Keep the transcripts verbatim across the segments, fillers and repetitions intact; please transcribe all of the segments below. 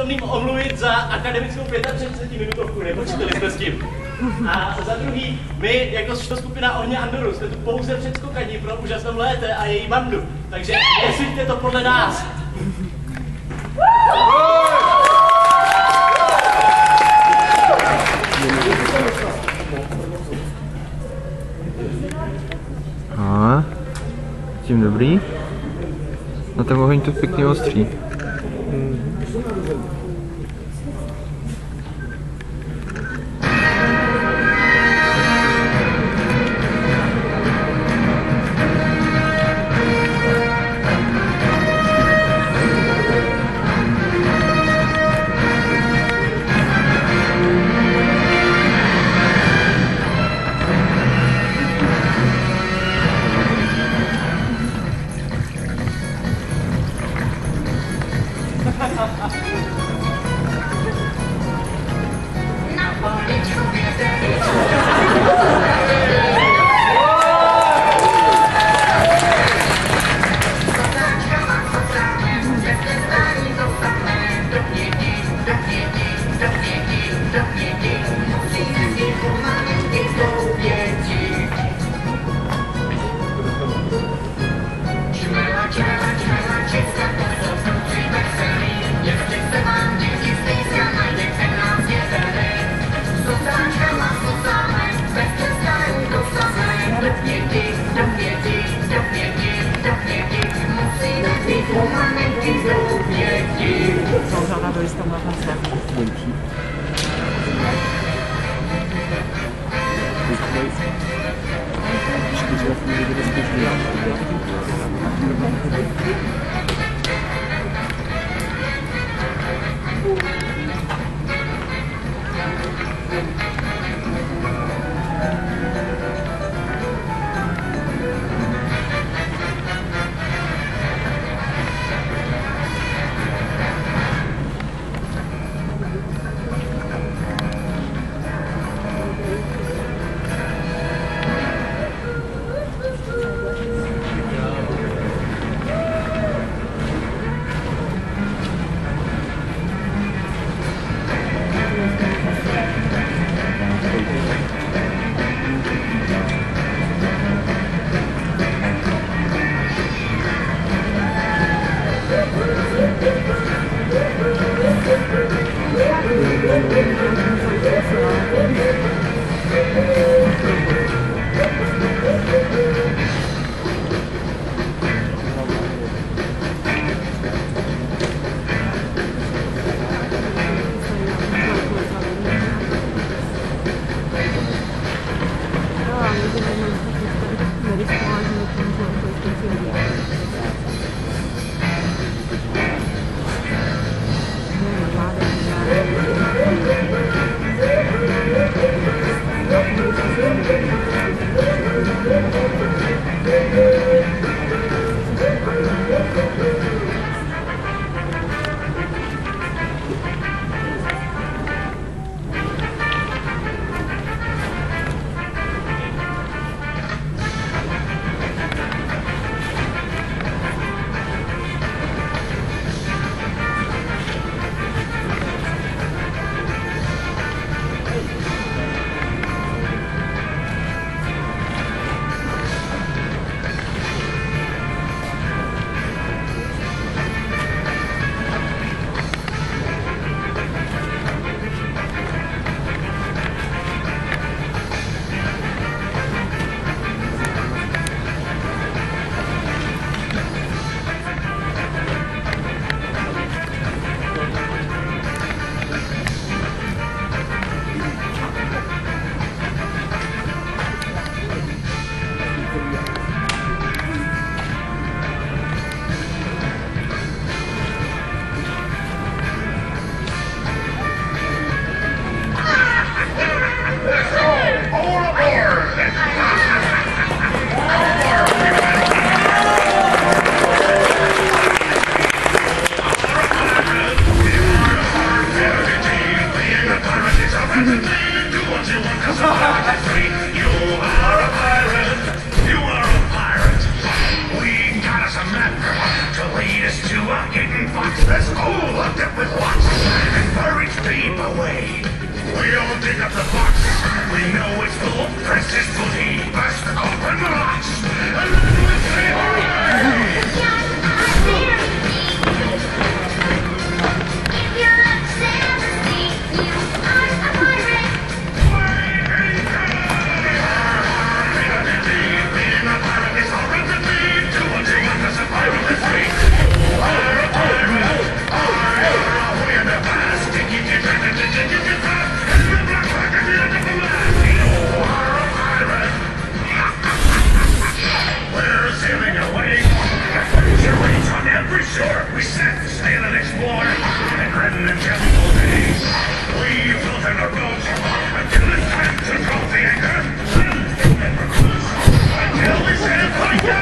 přítomným omluvit za akademickou třicet pět minutovku, nepočítali jsme s tím. A za druhý, my jako skupina Ohně Andoru jsme tu pouze předskokaní pro úžasnou Léte a její bandu, takže nesuďte to podle nás. A tím dobrý. No tak oheň to pěkně ostří. Thank you. dig up the box. We know it's full of precious booty. Bust open the latch, and then we say hooray! We set sail and explore, and ridden in chemical days. We float on a boat until it's time to drop the anchor. And recruit until we set fire.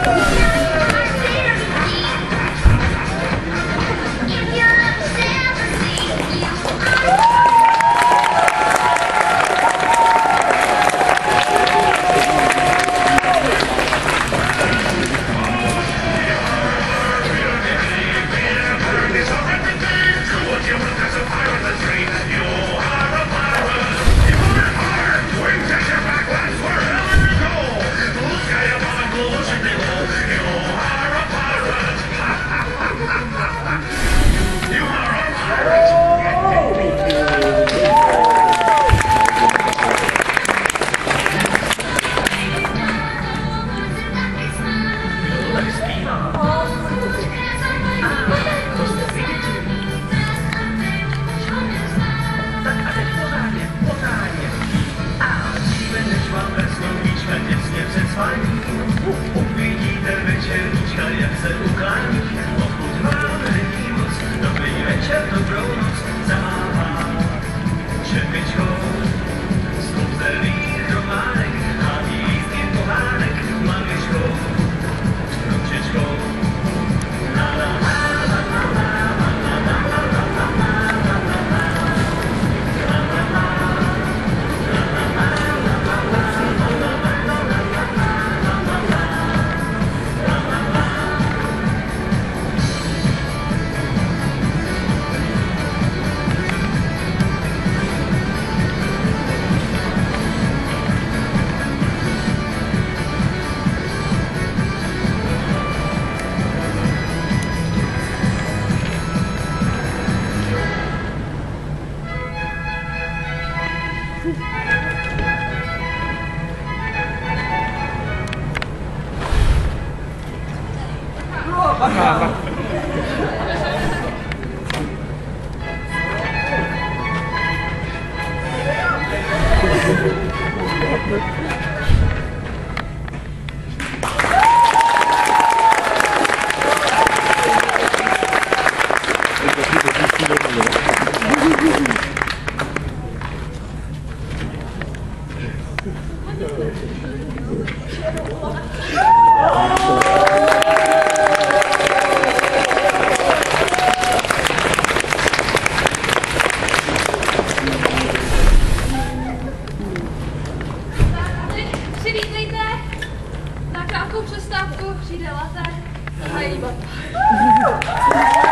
Přivítejte, na krátkou přestávku přijde latte a její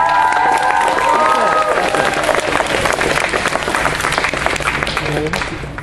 bata.